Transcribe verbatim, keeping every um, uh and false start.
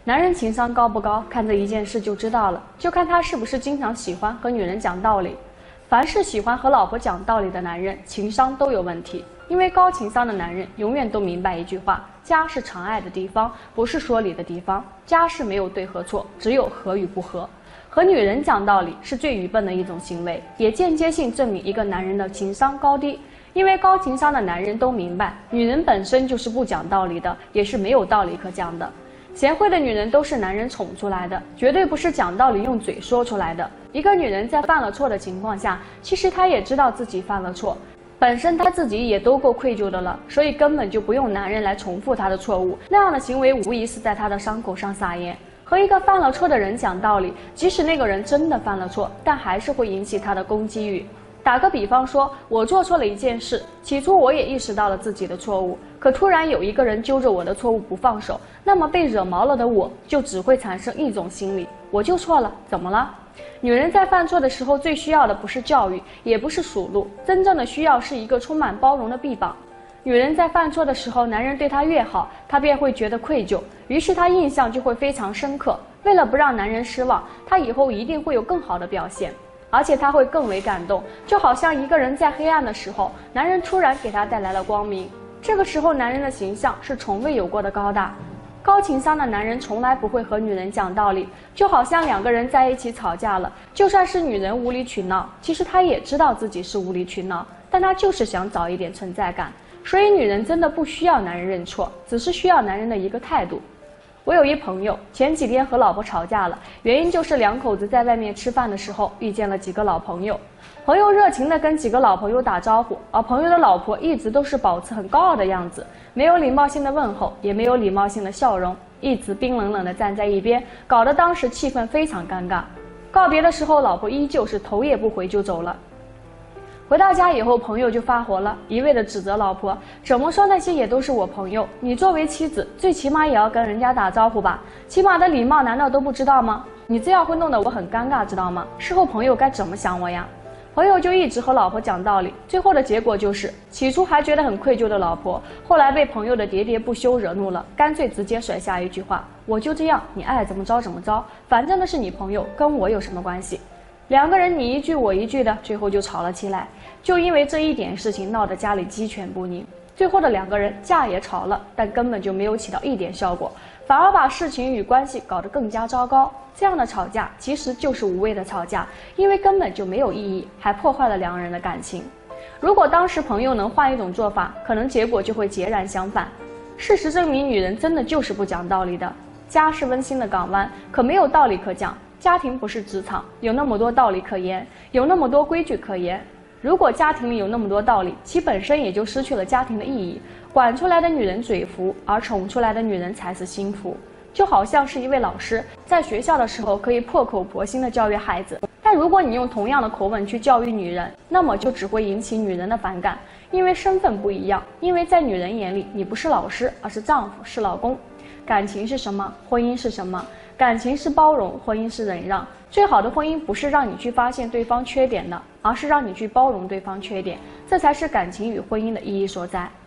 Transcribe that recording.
男人情商高不高，看这一件事就知道了，就看他是不是经常喜欢和女人讲道理。凡是喜欢和老婆讲道理的男人，情商都有问题。因为高情商的男人永远都明白一句话：家是常爱的地方，不是说理的地方。家是没有对和错，只有合与不合。和女人讲道理是最愚笨的一种行为，也间接性证明一个男人的情商高低。因为高情商的男人都明白，女人本身就是不讲道理的，也是没有道理可讲的。贤惠的女人都是男人宠出来的，绝对不是讲道理用嘴说出来的。一个女人在犯了错的情况下，其实她也知道自己犯了错，本身她自己也都够愧疚的了，所以根本就不用男人来重复她的错误。那样的行为无疑是在她的伤口上撒盐。和一个犯了错的人讲道理，即使那个人真的犯了错，但还是会引起他的攻击欲。打个比方说，我做错了一件事，起初我也意识到了自己的错误，可突然有一个人揪着我的错误不放手，那么被惹毛了的我就只会产生一种心理：我就错了，怎么了？女人在犯错的时候最需要的不是教育，也不是数落，真正的需要是一个充满包容的臂膀。女人在犯错的时候，男人对她越好，她便会觉得愧疚，于是她印象就会非常深刻。为了不让男人失望，她以后一定会有更好的表现。而且他会更为感动，就好像一个人在黑暗的时候，男人突然给他带来了光明。这个时候，男人的形象是从未有过的高大。高情商的男人从来不会和女人讲道理，就好像两个人在一起吵架了，就算是女人无理取闹，其实他也知道自己是无理取闹，但他就是想找一点存在感。所以，女人真的不需要男人认错，只是需要男人的一个态度。我有一朋友，前几天和老婆吵架了，原因就是两口子在外面吃饭的时候遇见了几个老朋友。朋友热情地跟几个老朋友打招呼，而朋友的老婆一直都是保持很高傲的样子，没有礼貌性的问候，也没有礼貌性的笑容，一直冰冷冷地站在一边，搞得当时气氛非常尴尬。告别的时候，老婆依旧是头也不回就走了。回到家以后，朋友就发火了，一味地指责老婆，怎么说那些也都是我朋友，你作为妻子，最起码也要跟人家打招呼吧，起码的礼貌难道都不知道吗？你这样会弄得我很尴尬，知道吗？事后朋友该怎么想我呀？朋友就一直和老婆讲道理，最后的结果就是，起初还觉得很愧疚的老婆，后来被朋友的喋喋不休惹怒了，干脆直接甩下一句话：我就这样，你爱怎么着怎么着，反正那是你朋友，跟我有什么关系？两个人你一句我一句的，最后就吵了起来。就因为这一点事情闹得家里鸡犬不宁，最后的两个人架也吵了，但根本就没有起到一点效果，反而把事情与关系搞得更加糟糕。这样的吵架其实就是无谓的吵架，因为根本就没有意义，还破坏了两人的感情。如果当时朋友能换一种做法，可能结果就会截然相反。事实证明，女人真的就是不讲道理的。家是温馨的港湾，可没有道理可讲。家庭不是职场，有那么多道理可言，有那么多规矩可言。如果家庭里有那么多道理，其本身也就失去了家庭的意义。管出来的女人嘴服，而宠出来的女人才是心服。就好像是一位老师在学校的时候可以破口婆心地教育孩子，但如果你用同样的口吻去教育女人，那么就只会引起女人的反感，因为身份不一样，因为在女人眼里，你不是老师，而是丈夫，是老公。感情是什么？婚姻是什么？感情是包容，婚姻是忍让。最好的婚姻不是让你去发现对方缺点的，而是让你去包容对方缺点，这才是感情与婚姻的意义所在。